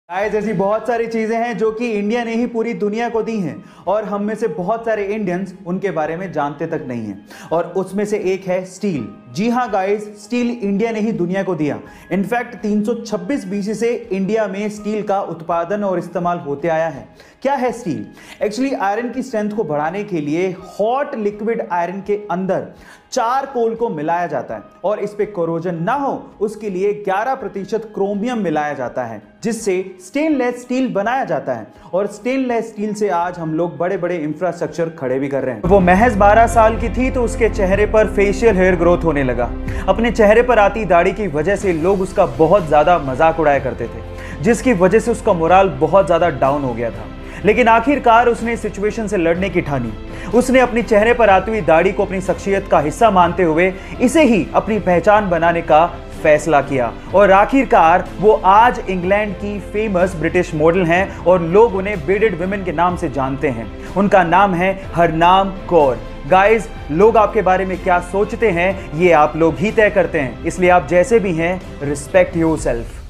Guys ऐसी बहुत सारी चीजें हैं जो कि इंडिया ने ही पूरी दुनिया को दी हैं और हम में से बहुत सारे इंडियंस उनके बारे में जानते तक नहीं हैं और उसमें से एक है स्टील। जी हाँ गाइस, स्टील इंडिया ने ही दुनिया को दिया। इनफैक्ट 326 बीसी से इंडिया में स्टील का उत्पादन और इस्तेमाल होते आया है। क्या है स्टील? एक्चुअली आयरन की स्ट्रेंथ को बढ़ाने के लिए हॉट लिक्विड आयरन के अंदर चारकोल को मिलाया जाता है और इस पे कोरोजन ना हो उसके लिए 11% क्रोमियम मिलाया जाता है जिससे स्टेनलेस स्टील बनाया जाता है। और स्टेनलेस स्टील से आज हम लोग बड़े बड़े इंफ्रास्ट्रक्चर खड़े भी कर रहे हैं। वो महज 12 साल की थी तो उसके चेहरे पर फेशियल हेयर ग्रोथ होने लगा। अपने चेहरे पर आती दाढ़ी की वजह से लोग उसका बहुत ज्यादा मजाक उड़ाया करते थे, जिसकी वजह से उसका मोराल बहुत ज्यादा डाउन हो गया था। लेकिन आखिरकार उसने सिचुएशन से लड़ने की ठानी। उसने अपनी चेहरे पर आती हुई दाढ़ी को अपनी शख्सियत का हिस्सा मानते हुए इसे ही अपनी पहचान बनाने का फैसला किया और आखिरकार वो आज इंग्लैंड की फेमस ब्रिटिश मॉडल हैं और लोग उन्हें बीडेड वुमेन के नाम से जानते हैं। उनका नाम है हरनाम कौर। गाइस, लोग आपके बारे में क्या सोचते हैं ये आप लोग ही तय करते हैं, इसलिए आप जैसे भी हैं रिस्पेक्ट योरसेल्फ।